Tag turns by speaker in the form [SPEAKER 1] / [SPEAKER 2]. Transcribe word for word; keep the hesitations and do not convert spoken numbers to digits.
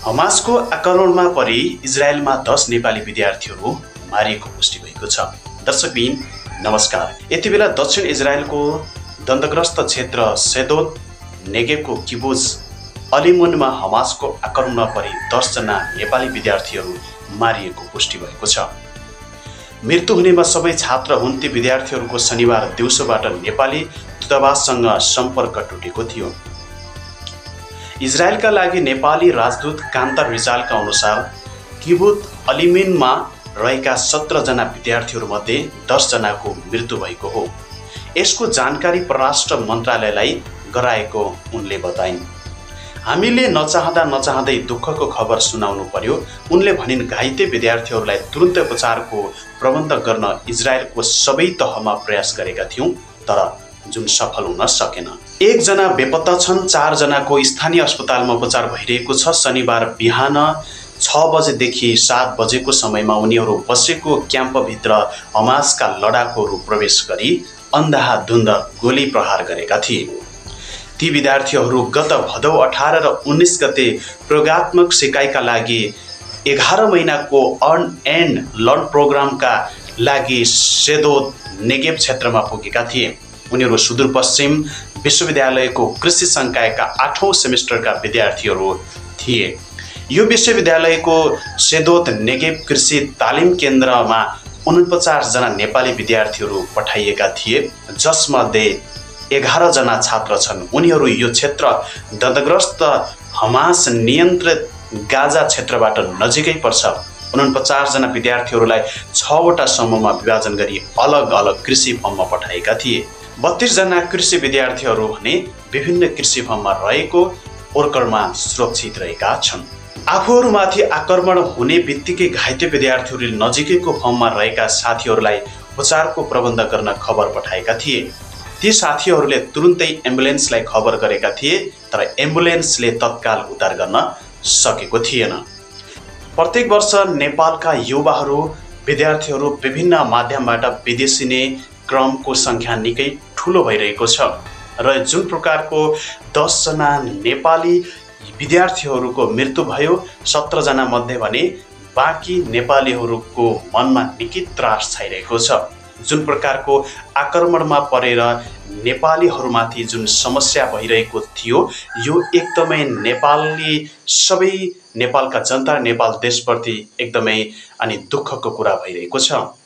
[SPEAKER 1] हमासको आक्रमणमा परि इजरायलमा दस नेपाली विद्यार्थीहरू मारिएको पुष्टि भएको छ। दर्शकबिन नमस्कार। यति बेला दक्षिण इजरायलको दण्डग्रस्त क्षेत्र सेदोत नेगेभको किबुज अलिमोनमा हमासको आक्रमणमा परि दस जना नेपाली विद्यार्थीहरू मारिएको पुष्टि भएको छ। मृत्यु हुनेमा सबै छात्र हुन्। ती विद्यार्थीहरूको शनिबार दिउँसोबाट नेपाली दूतावाससँग सम्पर्क टुटेको थियो। इजरायलका लागि नेपाली राजदूत कान्ता रिजालका अनुसार किबुज अलिमोनमा रहेका सत्र जना विद्यार्थीहरूमध्ये दस जनाको मृत्यु भएको हो। यसको जानकारी परराष्ट्र मन्त्रालयलाई गराएको उनले बताइन्। हामीले नचाहँदा नचाहँदै दुःखको खबर सुनाउनु पर्यो। उनले भनिन्, घाइते विद्यार्थीहरूलाई तुरुन्तै उपचारको प्रबन्ध गर्न इजरायलको सबै तहमा प्रयास गरेका थियौँ, तर जुन सफल हुन सकेन। एकजना बेपत्ता छन्। चार जनाको स्थानीय अस्पतालमा उपचार भइरहेको छ। शनिबार बिहान छ बजेदेखि सात बजेको समयमा उनीहरू बसेको क्याम्पभित्र हमासका लडाकुहरू प्रवेश गरी अन्धाधुन्द गोली प्रहार गरेका थिए। ती विद्यार्थीहरू गत भदौ अठार र उन्नाइस गते प्रयोगात्मक सिकाइका लागि एघार महिनाको अर्न एन्ड लर्न प्रोग्रामका लागि सेदोत नेगेभ क्षेत्रमा पुगेका थिए। उनीहरू सुदूरपश्चिम विश्वविद्यालयको कृषि संकायका आठौँ सेमेस्टरका विद्यार्थीहरू थिए। यो विश्वविद्यालयको सेदोत नेगेभ कृषि तालिम केन्द्रमा उनपचास जना नेपाली विद्यार्थीहरू पठाइएका थिए, जसमध्ये एघार जना छात्र छन्। उनीहरू यो क्षेत्र दण्डग्रस्त हमास नियन्त्रित गाजा क्षेत्रबाट नजिकै पर्छ। उनपचास जना विद्यार्थीहरूलाई छवटा समूहमा विभाजन गरी अलग अलग कृषि फर्ममा पठाएका थिए। बत्तीस जना कृषि विद्यार्थीहरू भने विभिन्न कृषि फर्ममा रहेको ओर्करमा सुरक्षित रहेका छन्। आफूहरूमाथि आक्रमण हुने बित्तिकै घाइते विद्यार्थीहरूले नजिकैको फर्ममा रहेका साथीहरूलाई उपचारको प्रबन्ध गर्न खबर पठाएका थिए। ती साथीहरूले तुरुन्तै एम्बुलेन्सलाई खबर गरेका थिए, तर एम्बुलेन्सले तत्काल उद्धार गर्न सकेको थिएन। प्रत्येक वर्ष नेपालका युवाहरू विद्यार्थीहरू विभिन्न माध्यमबाट विदेशिने क्रमको सङ्ख्या निकै ठुलो भइरहेको छ र जुन प्रकारको दस जना नेपाली विद्यार्थीहरूको मृत्यु भयो, सत्र जना मध्ये भने बाँकी नेपालीहरूको मनमा निकै त्रास छाइरहेको छ। जुन प्रकारको आक्रमणमा परेर नेपालीहरूमाथि जुन समस्या भइरहेको थियो, यो एकदमै नेपाली सबै नेपालका जनता नेपाल देशप्रति एकदमै अनि दुःखको कुरा भइरहेको छ।